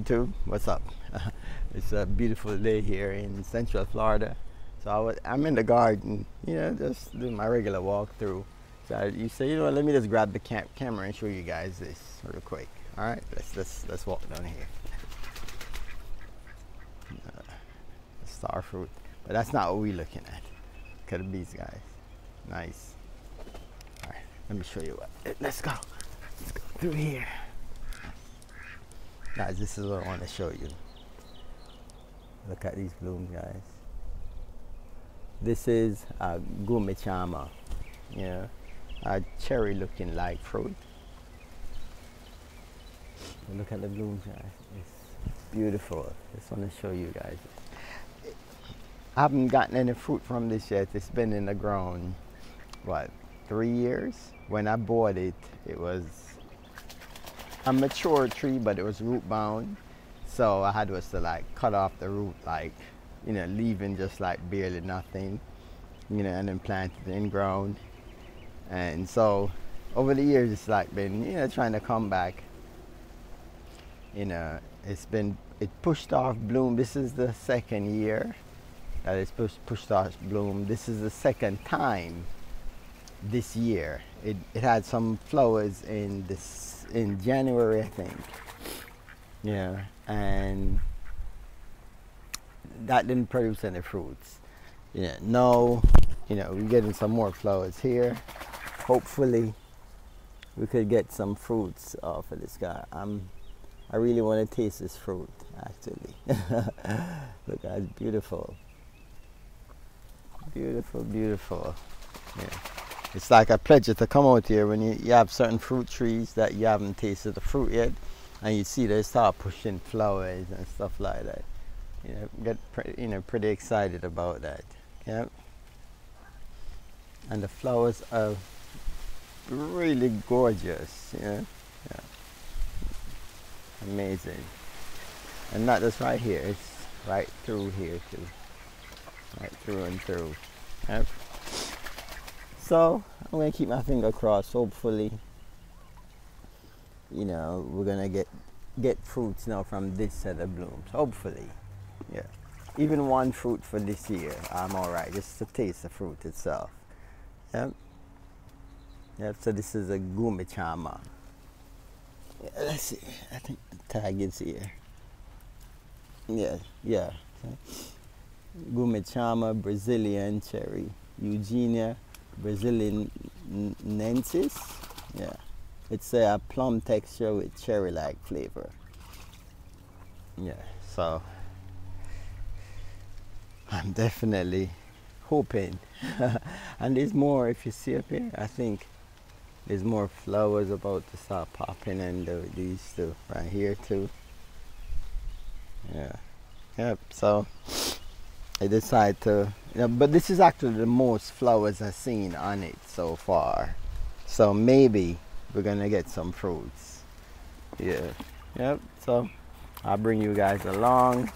YouTube, what's up? It's a beautiful day here in Central Florida. So I'm in the garden, you know, just doing my regular walkthrough. So you say, you know what, let me just grab the camera and show you guys this real quick. All right, let's walk down here. Star fruit, but that's not what we're looking at. Look at these guys, nice. All right, let me show you what. Let's go through here. Guys, this is what I want to show you. Look at these blooms, guys. This is a gumechama, you know, a cherry looking like fruit. But look at the blooms, guys. It's beautiful. Just want to show you guys. I haven't gotten any fruit from this yet. It's been in the ground, what, 3 years? When I bought it, it was a mature tree, but it was root bound. So I had to like cut off the root, like, you know, leaving just like barely nothing, you know, and then plant it in ground. And so over the years, it's like been, you know, trying to come back. You know, it pushed off bloom. This is the second year that it's pushed off bloom. This is the second time this year. It had some flowers in January, I think. Yeah, and that didn't produce any fruits. Yeah, no, you know, we're getting some more flowers here. Hopefully, we could get some fruits off of this guy. I really want to taste this fruit, actually. Look, that's beautiful. Beautiful, beautiful. Yeah. It's like a pleasure to come out here when you have certain fruit trees that you haven't tasted the fruit yet, and you see they start pushing flowers and stuff like that. You know, get pretty excited about that. Yeah. And the flowers are really gorgeous. Yeah. Yeah. Amazing. And not just right here, it's right through here too. Right through and through. Yep. So I'm gonna keep my finger crossed. Hopefully, you know, we're gonna get fruits now from this set of blooms. Hopefully, yeah. Even one fruit for this year, I'm all right. Just to taste the fruit itself. Yep. Yep. So this is a gumechama. Yeah, let's see. I think the tag is here. Yeah. Yeah. Okay. Gumechama, Brazilian cherry, Eugenia Braziliensis. Yeah, it's a plum texture with cherry-like flavor. Yeah, so I'm definitely hoping. And there's more. If you see up here, I think there's more flowers about to start popping, and these two right here too. Yeah. Yep. So I decided to, you know, but this is actually the most flowers I've seen on it so far. So maybe we're gonna get some fruits. Yeah. Yep. So I'll bring you guys along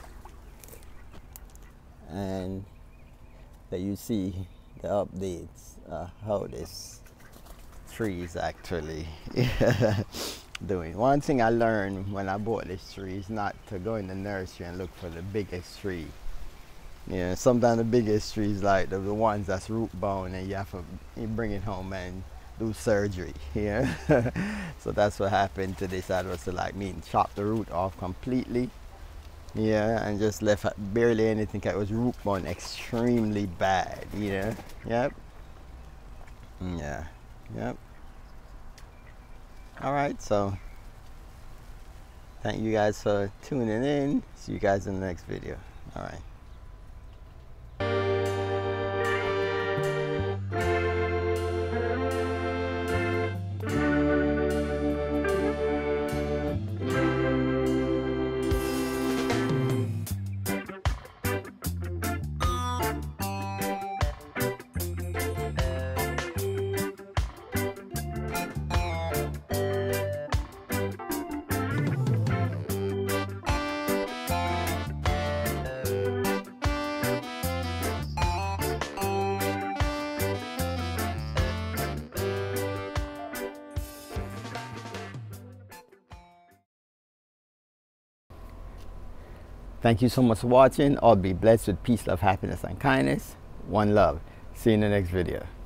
and that you see the updates, how this tree is actually doing. One thing I learned when I bought this tree is not to go in the nursery and look for the biggest tree. Yeah, sometimes the biggest trees, like the ones that's root bound, and you have to bring it home and do surgery. Yeah, so that's what happened to this. I was to like chop the root off completely. Yeah, and just left barely anything. It was root bound extremely bad. Yeah. Yep. Yeah. Yep. All right. So thank you guys for tuning in. See you guys in the next video. All right. Thank you so much for watching. All be blessed with peace, love, happiness, and kindness. One love. See you in the next video.